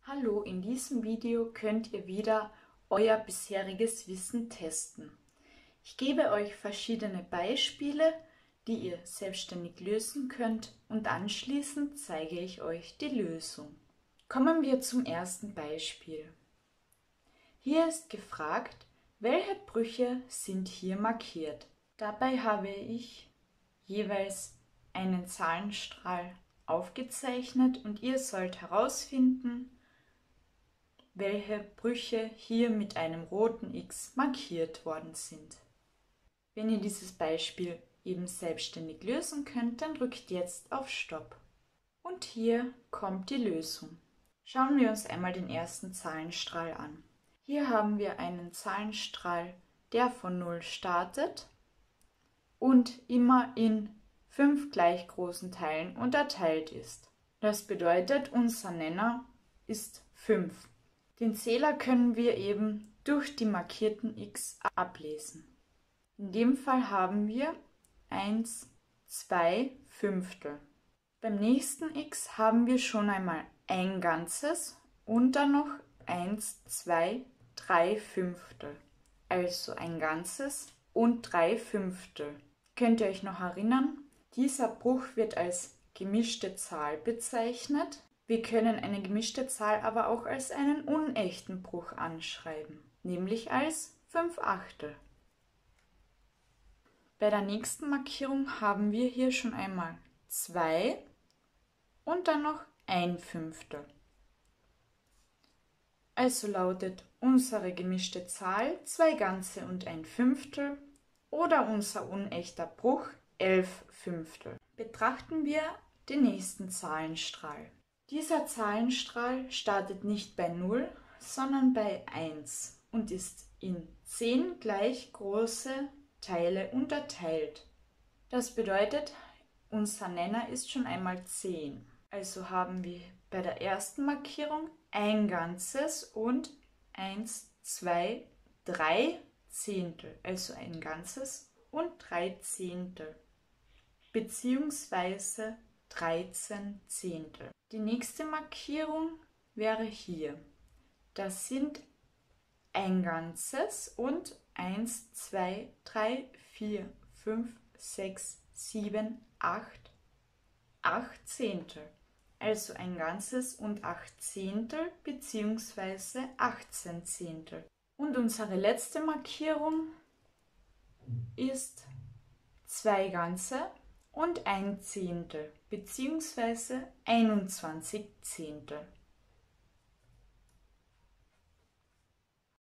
Hallo, in diesem Video könnt ihr wieder euer bisheriges Wissen testen. Ich gebe euch verschiedene Beispiele, die ihr selbstständig lösen könnt und anschließend zeige ich euch die Lösung. Kommen wir zum ersten Beispiel. Hier ist gefragt, welche Brüche sind hier markiert. Dabei habe ich jeweils einen Zahlenstrahl aufgezeichnet und ihr sollt herausfinden, welche Brüche hier mit einem roten X markiert worden sind. Wenn ihr dieses Beispiel eben selbstständig lösen könnt, dann drückt jetzt auf Stopp. Und hier kommt die Lösung. Schauen wir uns einmal den ersten Zahlenstrahl an. Hier haben wir einen Zahlenstrahl, der von 0 startet und immer in 5 gleich großen Teilen unterteilt ist. Das bedeutet, unser Nenner ist 5. Den Zähler können wir eben durch die markierten X ablesen. In dem Fall haben wir 1, 2 Fünftel. Beim nächsten X haben wir schon einmal ein Ganzes und dann noch 1, 2, 3 Fünftel. Also ein Ganzes und 3 Fünftel. Könnt ihr euch noch erinnern? Dieser Bruch wird als gemischte Zahl bezeichnet. Wir können eine gemischte Zahl aber auch als einen unechten Bruch anschreiben, nämlich als 5/8. Bei der nächsten Markierung haben wir hier schon einmal 2 und dann noch 1 Fünftel. Also lautet unsere gemischte Zahl 2 Ganze und 1 Fünftel oder unser unechter Bruch 11 Fünftel. Betrachten wir den nächsten Zahlenstrahl. Dieser Zahlenstrahl startet nicht bei 0, sondern bei 1 und ist in 10 gleich große Teile unterteilt. Das bedeutet, unser Nenner ist schon einmal 10. Also haben wir bei der ersten Markierung ein Ganzes und 1, 2, 3 Zehntel. Also ein Ganzes und 3 Zehntel. Beziehungsweise 13 Zehntel. Die nächste Markierung wäre hier. Das sind ein Ganzes und 1, 2, 3, 4, 5, 6, 7, 8 Zehntel. Also ein Ganzes und 8 Zehntel bzw. 18 Zehntel. Und unsere letzte Markierung ist 2 Ganze und 1 Zehntel bzw. 21 Zehntel.